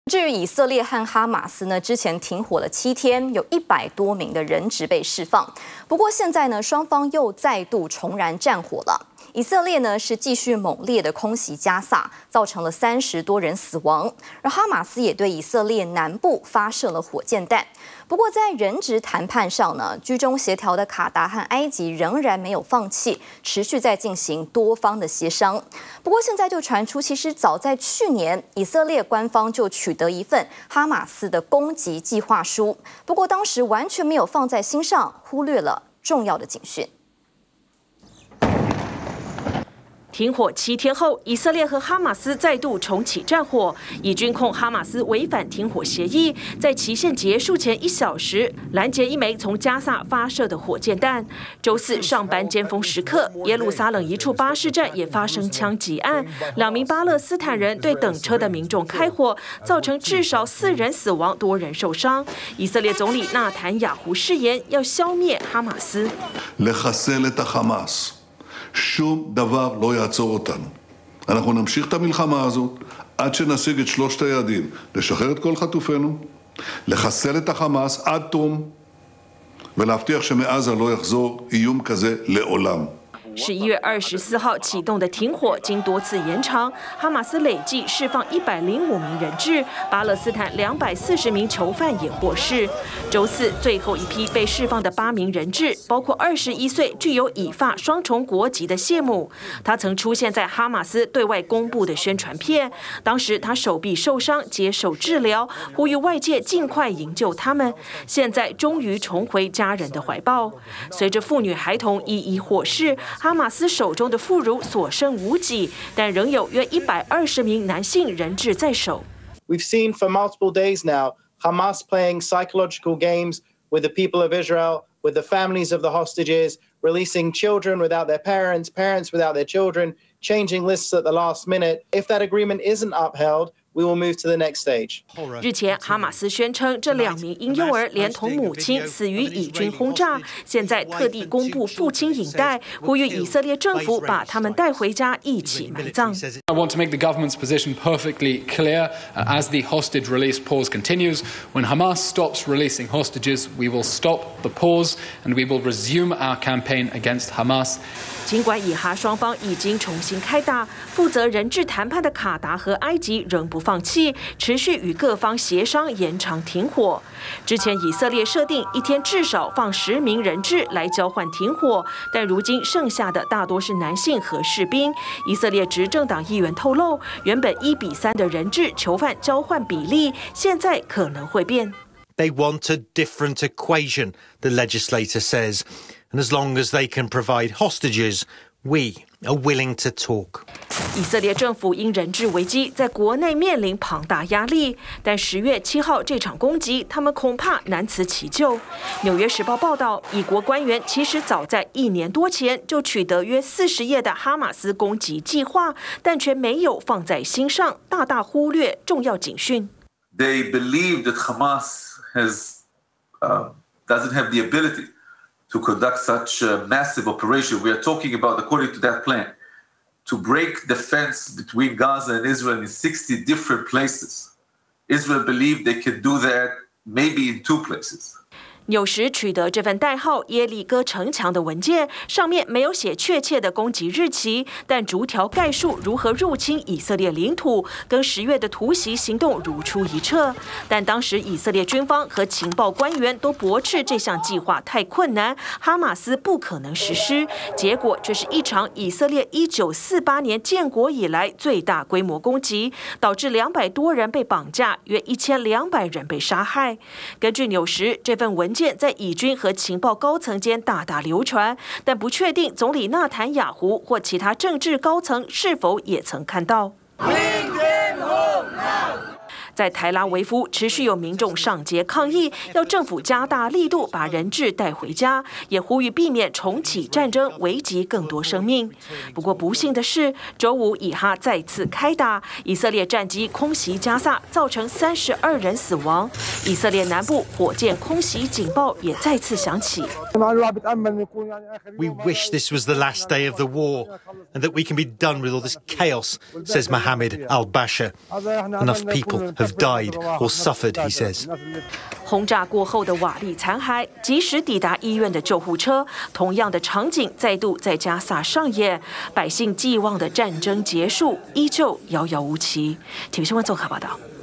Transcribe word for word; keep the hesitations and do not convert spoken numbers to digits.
至于以色列和哈马斯呢，之前停火了七天，有一百多名的人质被释放。不过现在呢，双方又再度重燃战火了。以色列呢是继续猛烈的空袭加萨，造成了三十多人死亡。而哈马斯也对以色列南部发射了火箭弹。不过在人质谈判上呢，居中协调的卡达和埃及仍然没有放弃，持续在进行多方的协商。不过现在就传出，其实早在去年，以色列官方就取得一份哈马斯的攻击计划书，不过当时完全没有放在心上，忽略了重要的警讯。 停火七天后，以色列和哈马斯再度重启战火。以军控哈马斯违反停火协议，在期限结束前一小时拦截一枚从加萨发射的火箭弹。周四上班尖峰时刻，耶路撒冷一处巴士站也发生枪击案，两名巴勒斯坦人对等车的民众开火，造成至少四人死亡，多人受伤。以色列总理纳坦雅胡誓言要消灭哈马斯。 שום דבר לא יעצור אותנו. אנחנו נמשיך את המלחמה הזאת עד שנשיג את שלושת היעדים, לשחרר את כל חטופינו, לחסל את החמאס עד תום, ולהבטיח שמעזה לא יחזור איום כזה לעולם. 十一月二十四号启动的停火经多次延长，哈马斯累计释放一百零五名人质，巴勒斯坦两百四十名囚犯也获释。周四最后一批被释放的八名人质，包括二十一岁具有以法双重国籍的谢姆，他曾出现在哈马斯对外公布的宣传片，当时他手臂受伤，接受治疗，呼吁外界尽快营救他们。现在终于重回家人的怀抱。随着妇女孩童一一获释，哈马斯手中的妇孺所剩无几，但仍有约一百二十名男性人质在手。 We've seen for multiple days now Hamas playing psychological games with the people of Israel, with the families of the hostages, releasing children without their parents, parents without their children, changing lists at the last minute. If that agreement isn't upheld, we will move to the next stage. 日前，哈马斯宣称这两名婴幼儿连同母亲死于以军轰炸，现在特地公布父亲影带，呼吁以色列政府把他们带回家一起埋葬。 I want to make the government's position perfectly clear as the hostage release pause continues. When Hamas stops releasing hostages, we will stop the pause and we will resume our campaign against Hamas. 尽管以哈双方已经重新开打，负责人质谈判的卡达和埃及仍不放弃，持续与各方协商延长停火。之前以色列设定一天至少放十名人质来交换停火，但如今剩下的大多是男性和士兵。以色列执政党议员透露，原本一比三的人质囚犯交换比例，现在可能会变。 They want a different equation, the legislator says. And as long as they can provide hostages, we are willing to talk. 以色列政府因人质危机在国内面临庞大压力，但十月七号这场攻击，他们恐怕难辞其咎。纽约时报报道，以国官员其实早在一年多前就取得约四十页的哈马斯攻击计划，但却没有放在心上，大大忽略重要警讯。 They believe that Hamas has uh, doesn't have the ability to conduct such a massive operation. We are talking about, according to that plan, to break the fence between Gaza and Israel in sixty different places. Israel believed they can do that maybe in two places. 纽时取得这份代号耶利哥城墙的文件，上面没有写确切的攻击日期，但逐条概述如何入侵以色列领土，跟十月的突袭行动如出一辙。但当时以色列军方和情报官员都驳斥这项计划太困难，哈马斯不可能实施。结果，这是一场以色列一九四八年建国以来最大规模攻击，导致两百多人被绑架，约一千两百人被杀害。根据纽时，这份文件 在以军和情报高层间大大流传，但不确定总理纳坦雅胡或其他政治高层是否也曾看到。在台拉维夫，持续有民众上街抗议，要政府加大力度把人质带回家，也呼吁避免重启战争，危及更多生命。不过不幸的是，周五以哈再次开打，以色列战机空袭加萨，造成三十二人死亡。以色列南部火箭空袭警报也再次响起。 We wish this was the last day of the war and that we can be done with all this chaos, says Mohammed al-Basha. Enough people have have died or suffered, he says. 轰炸过后的瓦砾残骸，及时抵达医院的救护车，同样的场景再度在加萨上演。百姓寄望的战争结束，依旧遥遥无期。体育新闻综合报道。